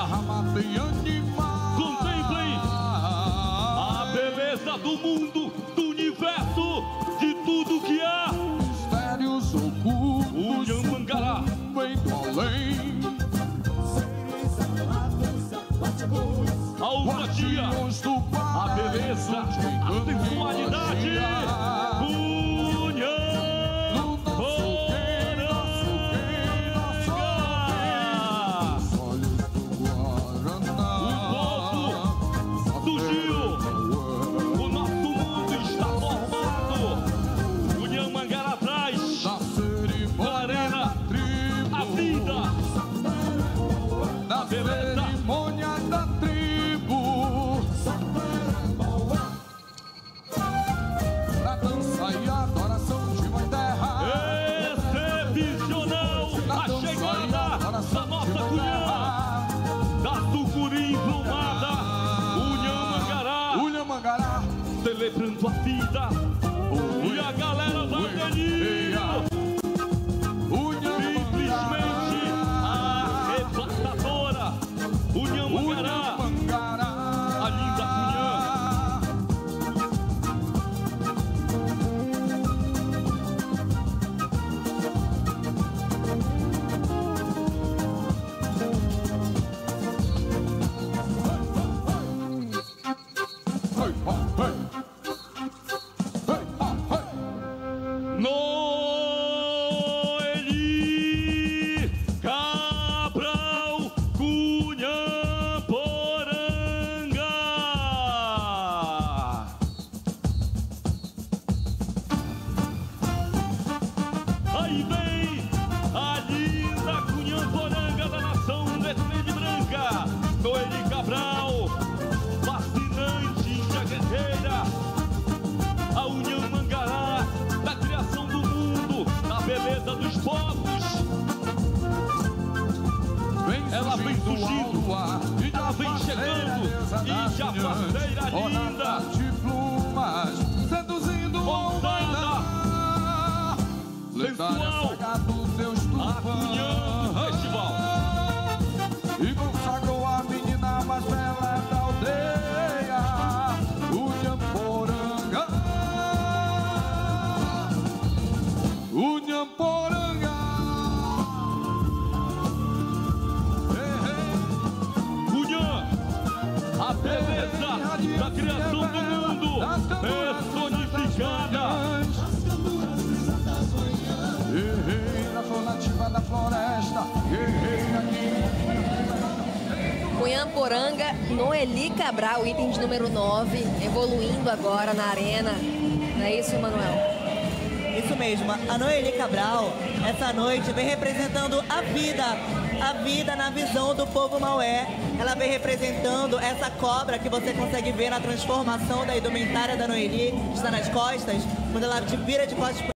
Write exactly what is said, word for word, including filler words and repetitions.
matei animal. Contemplem a beleza do mundo, do universo, de tudo que há. Mistérios ocultos, o Nhammangará vem do além. A ousadia, a beleza, a sensualidade. Na cerimônia da tribo, na dança e adoração de mãe terra, excepcional a chegada da nossa cunhã, da sucuri emplumada, o Nhammangará, o Nhammangará, celebrando a vida, e a galera vai venir. O Nhammangará, a linda cunhã. Noeli Cabral Cunha Poranga. Aí vem a linda Cunhã Poranga da nação Vermelha Branca, Noeli Cabral, fascinante, índia guerreira, a Nhammangará da criação do mundo, da beleza dos povos. Ela vem surgindo, ela vem chegando, e já parceira linda, de plumas, seduzindo ousada, sensual, a cunhã do festival. E consagrou a menina mais bela da aldeia, o Nhamporanga, o Nhamporanga. A beleza da criação do mundo personificada. Na flor nativa da floresta, Cunhã Poranga, Noeli Cabral, item de número nove, evoluindo agora na arena. Não é isso, Manuel? Isso mesmo, a Noeli Cabral, essa noite, vem representando a vida, a vida na visão do povo maué. Ela vem representando essa cobra que você consegue ver na transformação da indumentária da Noeli, está nas costas, quando ela te vira de costas